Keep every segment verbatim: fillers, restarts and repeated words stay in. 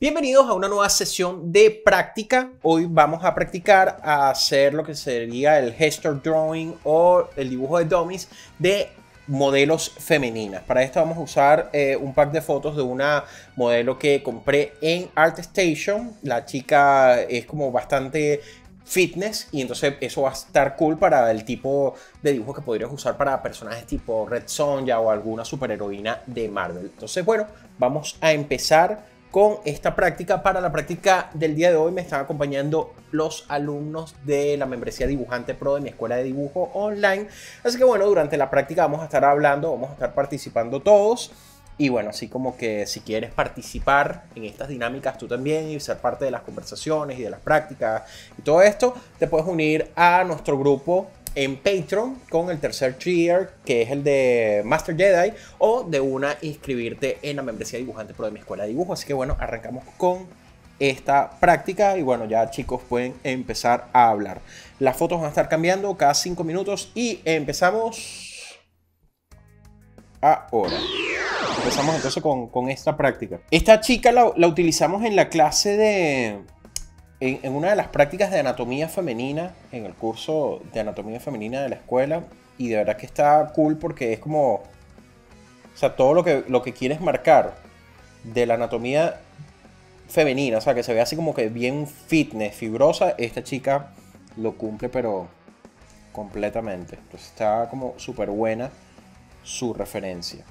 Bienvenidos a una nueva sesión de práctica. Hoy vamos a practicar a hacer lo que sería el gesture drawing o el dibujo de dummies de modelos femeninas. Para esto vamos a usar eh, un pack de fotos de una modelo que compré en ArtStation. La chica es como bastante fitness y entonces eso va a estar cool para el tipo de dibujo que podrías usar para personajes tipo Red Sonja o alguna superheroína de Marvel. Entonces, bueno, vamos a empezar con esta práctica. Para la práctica del día de hoy me están acompañando los alumnos de la membresía Dibujante Pro de mi escuela de dibujo online. Así que bueno, durante la práctica vamos a estar hablando, vamos a estar participando todos. Y bueno, así como que si quieres participar en estas dinámicas tú también y ser parte de las conversaciones y de las prácticas y todo esto, te puedes unir a nuestro grupo en Patreon con el tercer tier, que es el de Master Jedi, o de una inscribirte en la membresía Dibujante Pro de mi escuela de dibujo. Así que bueno, arrancamos con esta práctica y bueno, ya chicos pueden empezar a hablar. Las fotos van a estar cambiando cada cinco minutos y empezamos ahora. Empezamos entonces con, con esta práctica. Esta chica la, la utilizamos en la clase de... En, en una de las prácticas de anatomía femenina, en el curso de anatomía femenina de la escuela. Y de verdad que está cool porque es como... O sea, todo lo que, lo que quieres marcar de la anatomía femenina, o sea, que se ve así como que bien fitness, fibrosa, esta chica lo cumple pero completamente. Entonces está como súper buena su referencia.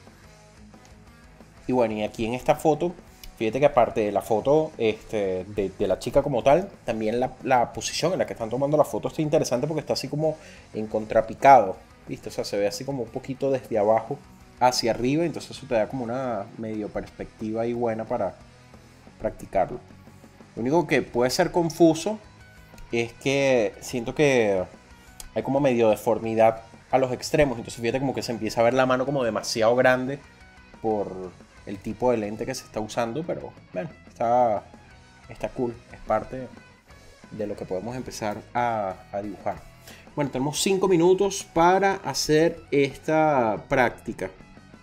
Y bueno, y aquí en esta foto, fíjate que aparte de la foto este, de, de la chica como tal, también la, la posición en la que están tomando la foto está interesante porque está así como en contrapicado, ¿viste? O sea, se ve así como un poquito desde abajo hacia arriba, entonces eso te da como una medio perspectiva ahí buena para practicarlo. Lo único que puede ser confuso es que siento que hay como medio deformidad a los extremos, entonces fíjate como que se empieza a ver la mano como demasiado grande por el tipo de lente que se está usando, pero bueno, está, está cool, es parte de lo que podemos empezar a, a dibujar. Bueno, tenemos cinco minutos para hacer esta práctica.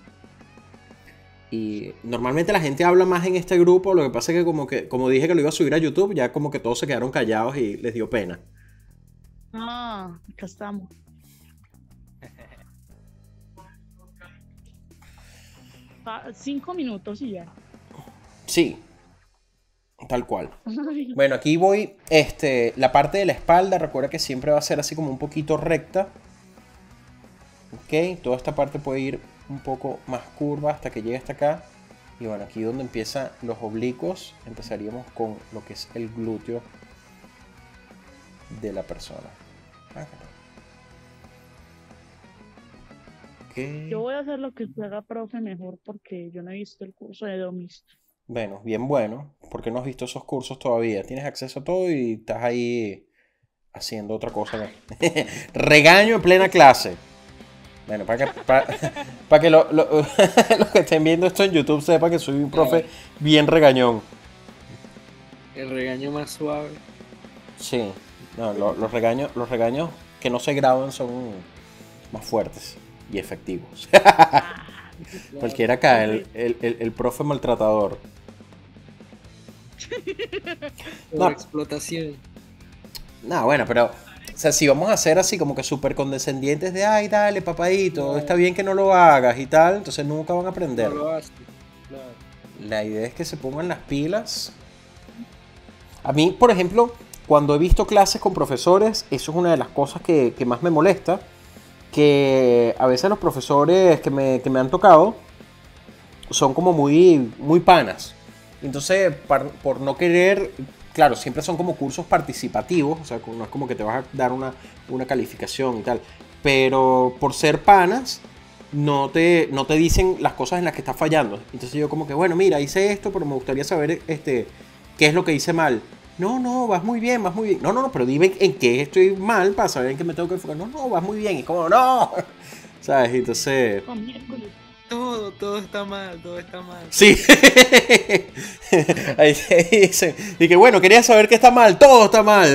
Y normalmente la gente habla más en este grupo, lo que pasa es que como, que como dije que lo iba a subir a YouTube, ya como que todos se quedaron callados y les dio pena. Ah, acá estamos. Cinco minutos y ya. Sí, tal cual. Bueno, aquí voy, este, la parte de la espalda, recuerda que siempre va a ser así como un poquito recta. Ok, toda esta parte puede ir un poco más curva hasta que llegue hasta acá. Y bueno, aquí donde empiezan los oblicuos, empezaríamos con lo que es el glúteo de la persona. Acá. Okay. Yo voy a hacer lo que haga profe mejor porque yo no he visto el curso de dummies. Bueno, bien bueno, porque no has visto esos cursos todavía. Tienes acceso a todo y estás ahí haciendo otra cosa. Regaño en plena clase. Bueno, para que, para, para que lo, lo, los que estén viendo esto en YouTube sepan que soy un profe bien regañón. El regaño más suave. Sí, no, lo, los, regaños, los regaños que no se graban son más fuertes y efectivos. Cualquiera acá, el, el, el, el profe maltratador. Por no. explotación. No, bueno, pero o sea, si vamos a ser así como que súper condescendientes de ay, dale, papadito, no, está bien que no lo hagas y tal, entonces nunca van a aprender. No lo haces, claro. La idea es que se pongan las pilas. A mí, por ejemplo, cuando he visto clases con profesores, eso es una de las cosas que, que más me molesta. Que a veces los profesores que me, que me han tocado son como muy, muy panas. Entonces, par, por no querer, claro, siempre son como cursos participativos, o sea, no es como que te vas a dar una, una calificación y tal. Pero por ser panas, no te, no te dicen las cosas en las que estás fallando. Entonces yo como que, bueno, mira, hice esto, pero me gustaría saber este, qué es lo que hice mal. No, no, vas muy bien, vas muy bien. No, no, no, pero dime en qué estoy mal para saber en qué me tengo que enfocar. No, no, vas muy bien. Y como, no. ¿Sabes? Entonces... Todo, todo está mal, todo está mal. Sí. Ahí dicen. Y que bueno, quería saber qué está mal. Todo está mal.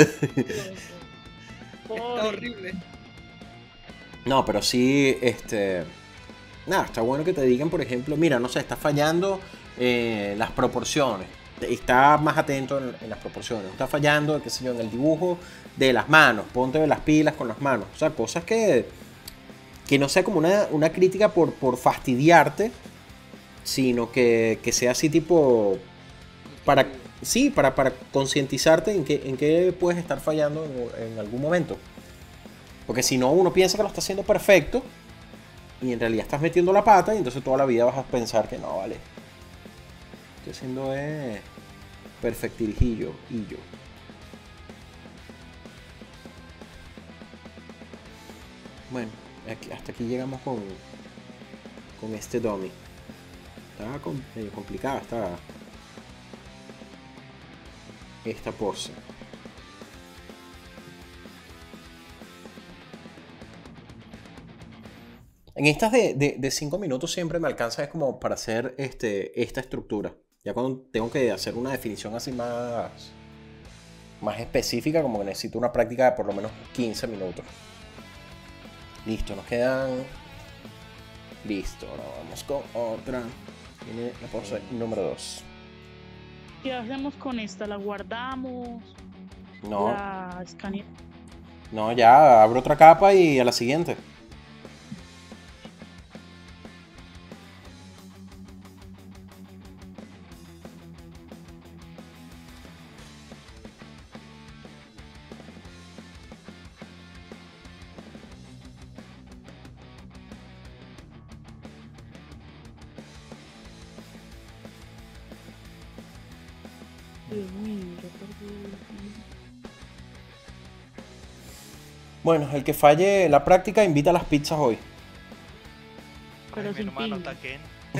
Está horrible. No, pero sí, este... Nada, está bueno que te digan, por ejemplo, mira, no sé, está fallando eh, las proporciones. está más atento en, en las proporciones, no está fallando, qué sé yo, en el dibujo de las manos, ponte las pilas con las manos, o sea, cosas que, que no sea como una, una crítica por, por fastidiarte, sino que, que sea así tipo, para, sí, para, para concientizarte en qué, en qué puedes estar fallando en, en algún momento. Porque si no, uno piensa que lo está haciendo perfecto y en realidad estás metiendo la pata y entonces toda la vida vas a pensar que no, vale. Estoy haciendo eh, perfectirijillo y yo. Bueno, aquí, hasta aquí llegamos con, con este dummy. Está com medio complicada esta, esta pose. En estas de cinco minutos siempre me alcanza es como para hacer este, esta estructura. Ya cuando tengo que hacer una definición así más, más específica, como que necesito una práctica de por lo menos quince minutos. Listo, nos quedan... Listo, ahora vamos con otra. Viene la pose número dos. ¿Qué hacemos con esta? ¿La guardamos? No, ¿La escaneamos? no, ya abro otra capa y a la siguiente. Dios mío, yo perdí el tiempo. Bueno, el que falle la práctica invita a las pizzas hoy. Pero Ay, mi sin hermano pinga. Taken.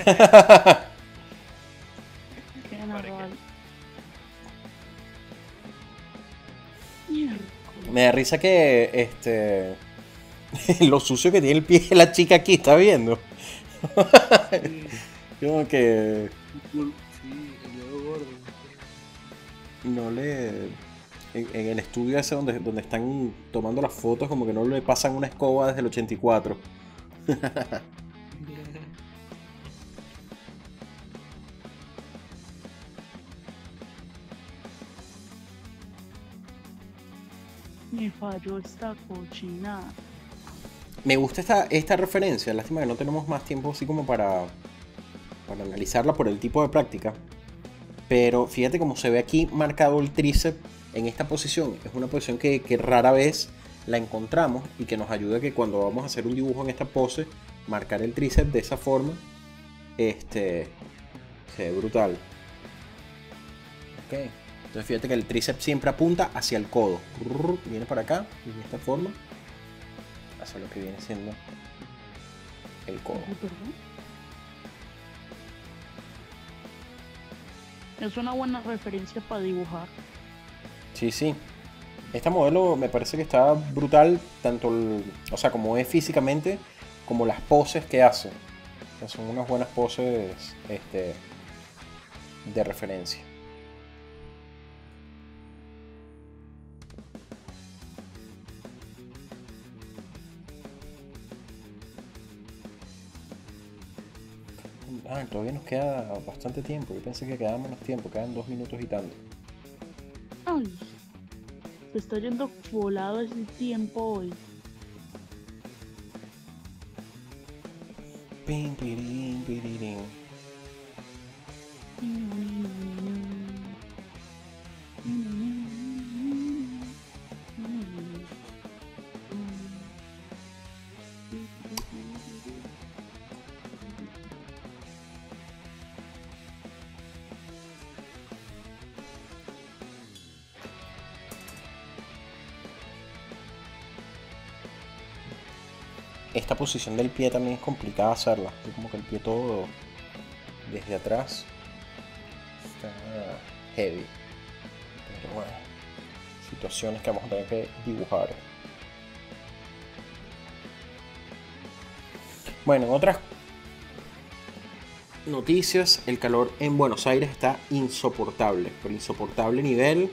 Qué Para narval. Me Miércoles. da risa que este lo sucio que tiene el pie de la chica aquí, ¿está viendo? Sí, Como que sí, el dedo gordo. no le... En, en el estudio ese donde, donde están tomando las fotos, como que no le pasan una escoba desde el ochenta y cuatro. Me falló esta cochinada. Me gusta esta, esta referencia, lástima que no tenemos más tiempo así como para, para analizarla por el tipo de práctica. Pero fíjate cómo se ve aquí marcado el tríceps en esta posición. Es una posición que, que rara vez la encontramos y que nos ayuda a que cuando vamos a hacer un dibujo en esta pose, marcar el tríceps de esa forma, este, se ve brutal. Ok, entonces fíjate que el tríceps siempre apunta hacia el codo. Viene para acá, de esta forma, hacia lo que viene siendo el codo. Ay, perdón. Es una buena referencia para dibujar. Sí, sí. Esta modelo me parece que está brutal, tanto el, o sea, como es físicamente, como las poses que hace. O sea, son unas buenas poses este, de referencia. Ah, todavía nos queda bastante tiempo. Yo pensé que quedaba menos tiempo, quedan dos minutos y tanto. Ay, se está yendo volado ese tiempo hoy. Pim, pirín, pirirín. Esta posición del pie también es complicada hacerla. Es como que el pie todo desde atrás está heavy. Pero bueno, situaciones que vamos a tener que dibujar. Bueno, en otras noticias, el calor en Buenos Aires está insoportable. Pero insoportable nivel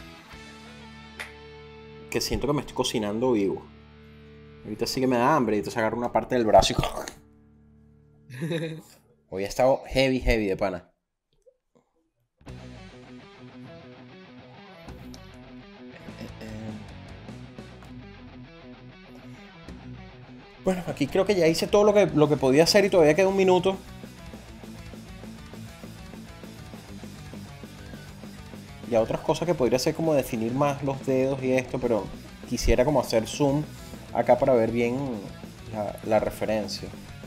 que siento que me estoy cocinando vivo. Ahorita sí que me da hambre y entonces agarro una parte del brazo y... Hoy ha estado heavy, heavy de pana. Bueno, aquí creo que ya hice todo lo que, lo que podía hacer y todavía queda un minuto. Ya otras cosas que podría hacer como definir más los dedos y esto, pero quisiera como hacer zoom acá para ver bien la, la referencia.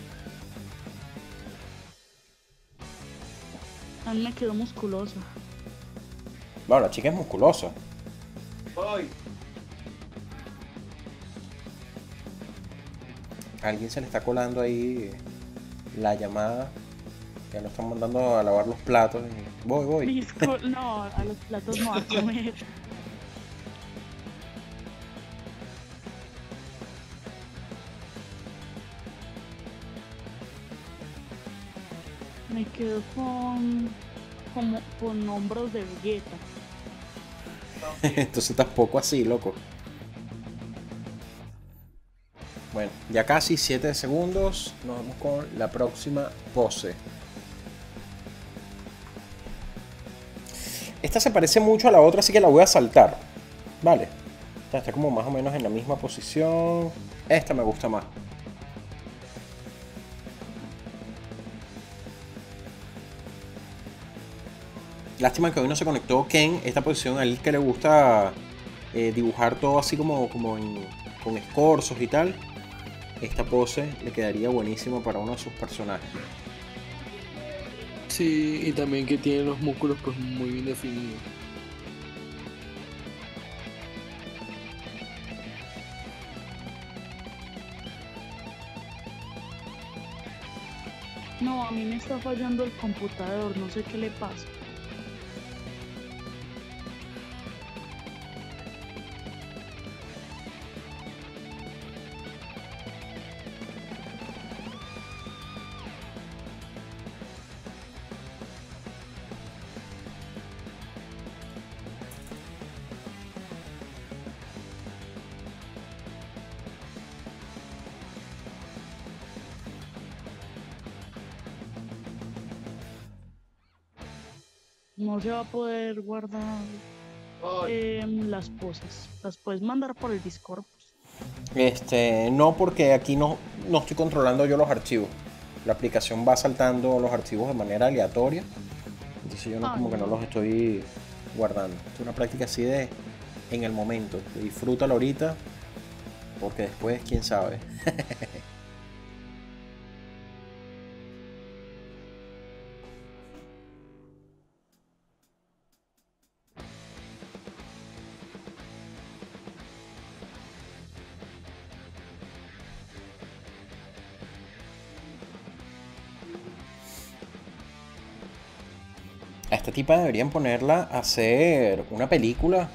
A mí me quedó musculosa. Bueno, la chica es musculosa. Voy. A alguien se le está colando ahí la llamada. Ya lo están mandando a lavar los platos. Y voy, voy. Disco, no, a los platos no, a comer. Me quedo con, como, con hombros de Vegeta. Entonces tampoco así, loco. Bueno, ya casi siete segundos. Nos vamos con la próxima pose. Esta se parece mucho a la otra, así que la voy a saltar. Vale. Esta está como más o menos en la misma posición. Esta me gusta más. Lástima que hoy no se conectó Ken. Esta posición a él que le gusta eh, dibujar todo así como, como en, con escorzos y tal. Esta pose le quedaría buenísimo para uno de sus personajes. Sí, y también que tiene los músculos pues muy bien definidos. No, a mí me está fallando el computador, no sé qué le pasa. No se va a poder guardar eh, las poses. Las puedes mandar por el Discord. Este, no, porque aquí no, no estoy controlando yo los archivos. La aplicación va saltando los archivos de manera aleatoria. Entonces yo no, como que no los estoy guardando. Es una práctica así de en el momento. Disfrútalo ahorita, porque después, quién sabe. A esta tipa deberían ponerla a hacer una película.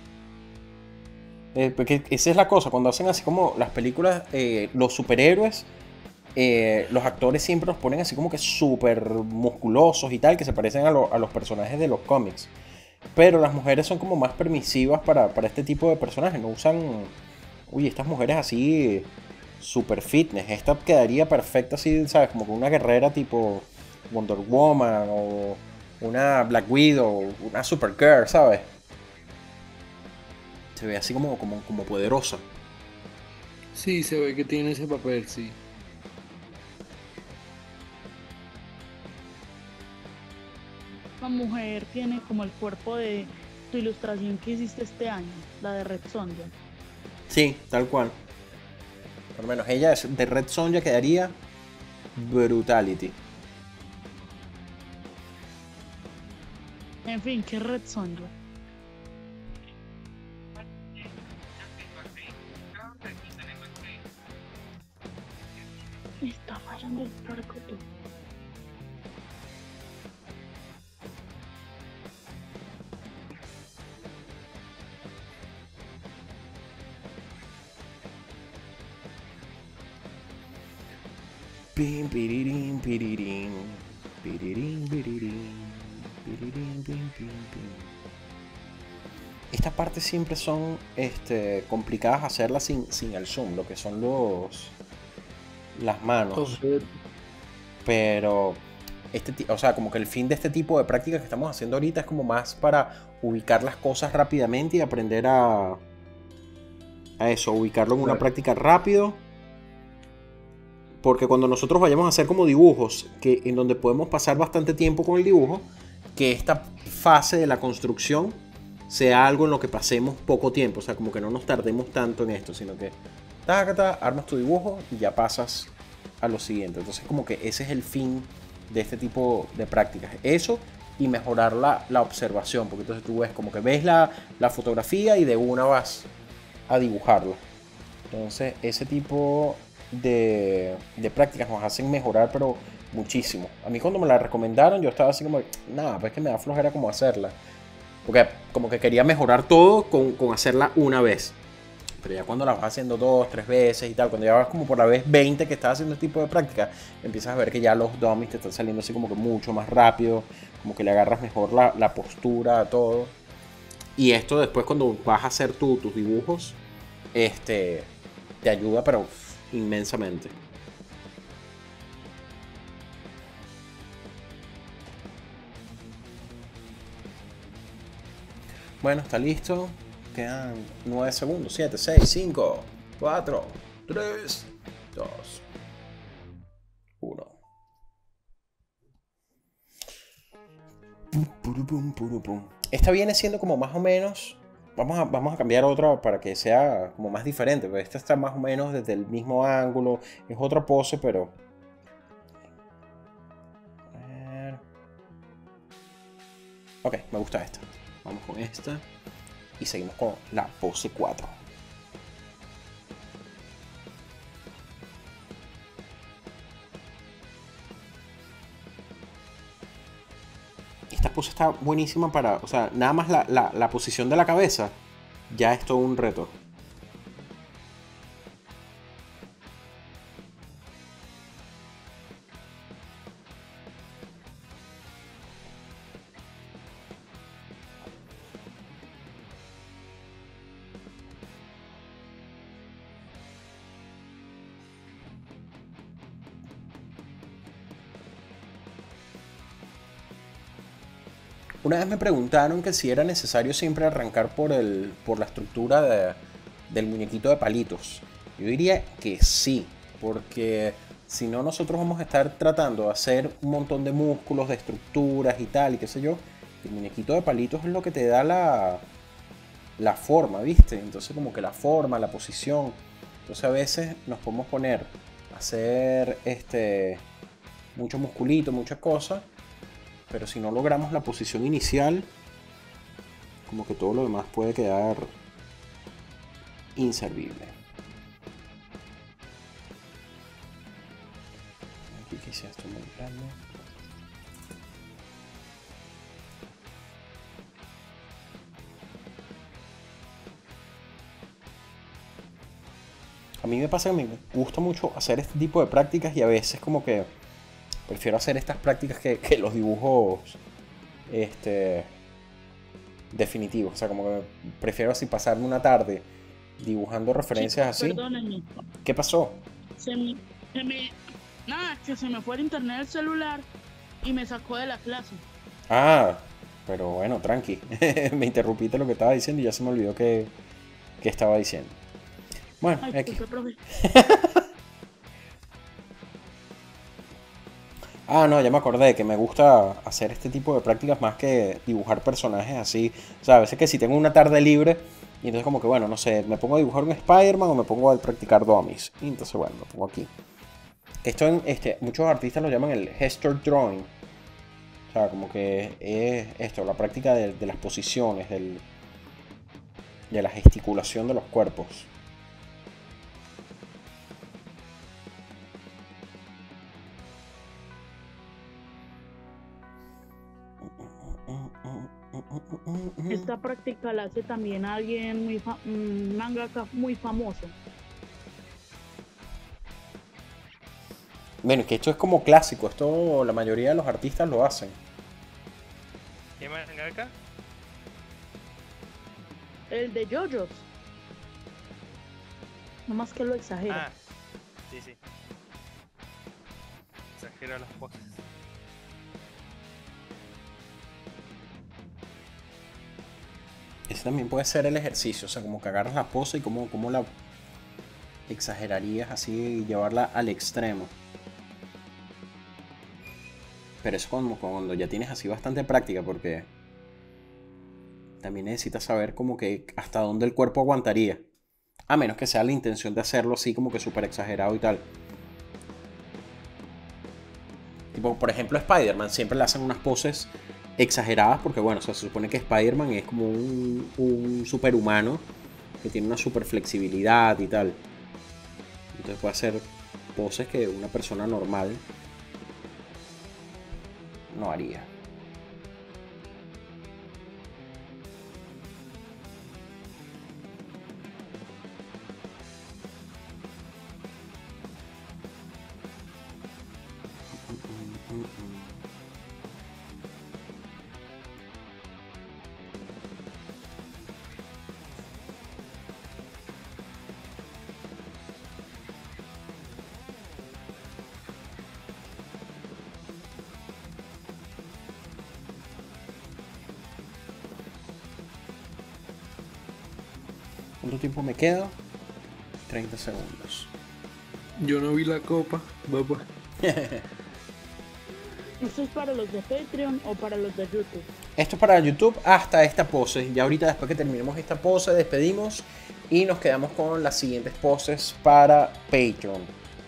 Eh, porque esa es la cosa, cuando hacen así como las películas, eh, los superhéroes, eh, los actores siempre los ponen así como que súper musculosos y tal, que se parecen a, lo- a los personajes de los cómics. Pero las mujeres son como más permisivas para, para este tipo de personajes, no usan, uy, estas mujeres así super fitness. Esta quedaría perfecta así, ¿sabes? Como con una guerrera tipo Wonder Woman o una Black Widow, una Supergirl, ¿sabes? Se ve así como, como, como poderosa. Sí, se ve que tiene ese papel, sí. La mujer tiene como el cuerpo de tu ilustración que hiciste este año, la de Red Sonja. Sí, tal cual. Por lo menos ella es de Red Sonja quedaría Brutality. En fin, ¿qué es Red Sonja? Me está fallando el parco tú. Pim, pirirín, pirirín. Pirirín, pirirín. Pirirín, pim, pim, pim. Estas partes siempre son este, complicadas hacerlas sin, sin el zoom, lo que son los las manos. Ojo. Pero este, ti- o sea, como que el fin de este tipo de prácticas que estamos haciendo ahorita es como más para ubicar las cosas rápidamente y aprender a, a eso, ubicarlo en una Claro. práctica rápido Porque cuando nosotros vayamos a hacer como dibujos, que, en donde podemos pasar bastante tiempo con el dibujo, que esta fase de la construcción sea algo en lo que pasemos poco tiempo. O sea, como que no nos tardemos tanto en esto, sino que tácata, armas tu dibujo y ya pasas a lo siguiente. Entonces como que ese es el fin de este tipo de prácticas. Eso y mejorar la, la observación, porque entonces tú ves como que ves la, la fotografía y de una vas a dibujarla. Entonces ese tipo de, de prácticas nos hacen mejorar, pero muchísimo. A mí cuando me la recomendaron yo estaba así como, nada, pues que me da flojera como hacerla. Porque como que quería mejorar todo con, con hacerla una vez. Pero ya cuando la vas haciendo dos, tres veces y tal, cuando ya vas como por la vez veinte que estás haciendo este tipo de práctica, empiezas a ver que ya los dummies te están saliendo así como que mucho más rápido, como que le agarras mejor la, la postura a todo. Y esto después cuando vas a hacer tú, tus dibujos, este, te ayuda pero inmensamente. Bueno, está listo. Quedan nueve segundos. siete, seis, cinco, cuatro, tres, dos, uno. Esta viene siendo como más o menos... Vamos a, vamos a cambiar otra para que sea como más diferente. Pero esta está más o menos desde el mismo ángulo. Es otra pose, pero... A ver. Ok, me gusta esta. Vamos con esta. Y seguimos con la pose cuatro. Esta pose está buenísima para... O sea, nada más la, la, la posición de la cabeza ya es todo un reto. Una vez me preguntaron que si era necesario siempre arrancar por, el, por la estructura de, del muñequito de palitos. Yo diría que sí, porque si no nosotros vamos a estar tratando de hacer un montón de músculos, de estructuras y tal, y qué sé yo. El muñequito de palitos es lo que te da la, la forma, ¿viste? Entonces como que la forma, la posición. Entonces a veces nos podemos poner a hacer este, mucho musculito, muchas cosas. Pero si no logramos la posición inicial, como que todo lo demás puede quedar inservible. Aquí quise esto muy grande. A mí me pasa que me gusta mucho hacer este tipo de prácticas y a veces como que prefiero hacer estas prácticas que, que los dibujos este, definitivos. O sea, como que prefiero así pasarme una tarde dibujando referencias Chicos, así. perdónenme. ¿Qué pasó? Se me, se me- nada, que se me fue el internet del celular y me sacó de la clase. Ah, pero bueno, tranqui. Me interrumpiste lo que estaba diciendo y ya se me olvidó que, que estaba diciendo. Bueno, Ay, X. disculpe, profe. Ah, no, ya me acordé que me gusta hacer este tipo de prácticas más que dibujar personajes así. O sea, a veces que si tengo una tarde libre y entonces como que, bueno, no sé, me pongo a dibujar un Spider-Man o me pongo a practicar dummies. Y entonces, bueno, lo pongo aquí. Esto en, este, muchos artistas lo llaman el gesture drawing. O sea, como que es esto, la práctica de, de las posiciones, del, de la gesticulación de los cuerpos. Esta práctica la hace también alguien muy fa un mangaka muy famoso. Bueno, que esto es como clásico, esto la mayoría de los artistas lo hacen. ¿Qué más en acá? El de JoJo's. No más que lo exagera. Ah, sí, sí. Exagero las poses. Ese también puede ser el ejercicio, o sea, como que agarras la pose y cómo, cómo la, exagerarías así y llevarla al extremo. Pero eso como cuando ya tienes así bastante práctica, porque también necesitas saber como que hasta dónde el cuerpo aguantaría. A menos que sea la intención de hacerlo así como que súper exagerado y tal. Tipo, por ejemplo, Spider-Man siempre le hacen unas poses exageradas porque, bueno, o sea, se supone que Spider-Man es como un, un superhumano que tiene una super flexibilidad y tal. Entonces puede hacer poses que una persona normal no haría. ¿Cuánto tiempo me queda? treinta segundos. Yo no vi la copa, papá. ¿Esto es para los de Patreon o para los de YouTube? Esto es para YouTube hasta esta pose. Ya ahorita después que terminemos esta pose despedimos y nos quedamos con las siguientes poses para Patreon.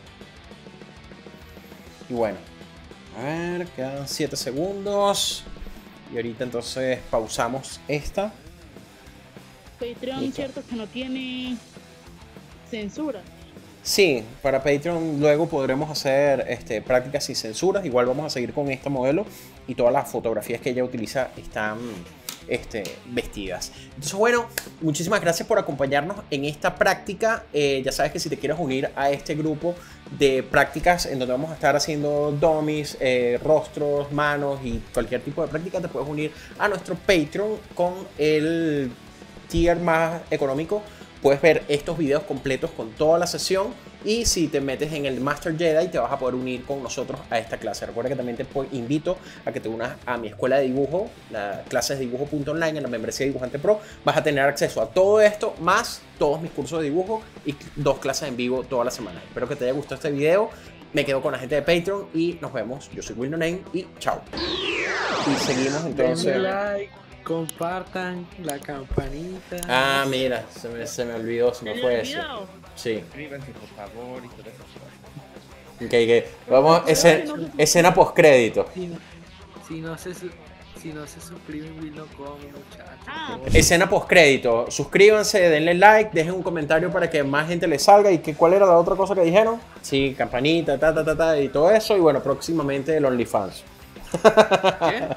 Y bueno, a ver, quedan siete segundos. Y ahorita entonces pausamos esta. Patreon, Listo. cierto que no tiene censura. Sí, para Patreon luego podremos hacer este, prácticas sin censuras. Igual vamos a seguir con este modelo y todas las fotografías que ella utiliza están este, vestidas. Entonces, bueno, muchísimas gracias por acompañarnos en esta práctica. Eh, ya sabes que si te quieres unir a este grupo de prácticas en donde vamos a estar haciendo dummies, eh, rostros, manos y cualquier tipo de práctica, te puedes unir a nuestro Patreon con el tier más económico. Puedes ver estos videos completos con toda la sesión y si te metes en el Master Jedi te vas a poder unir con nosotros a esta clase. Recuerda que también te invito a que te unas a mi escuela de dibujo, la clase de dibujo punto online en la membresía de Dibujante Pro. Vas a tener acceso a todo esto más todos mis cursos de dibujo y dos clases en vivo toda la semana. Espero que te haya gustado este video. Me quedo con la gente de Patreon y nos vemos. Yo soy Will No Name y chao. Y seguimos entonces. Denle like, compartan la campanita. Ah, mira, se me, se me olvidó, se me ¿Se fue le eso. olvidó? Sí. Suscríbanse por favor y todas esas cosas. Ok, ok. Vamos, escena, escena post crédito. Si no, si no se, su- si no se suscriben, Will no come, muchachos. Ah, Escena post crédito. Suscríbanse, denle like, dejen un comentario para que más gente les salga. ¿Y que, cuál era la otra cosa que dijeron? Sí, campanita, ta, ta, ta, ta, y todo eso. Y bueno, próximamente el OnlyFans. ¿Qué?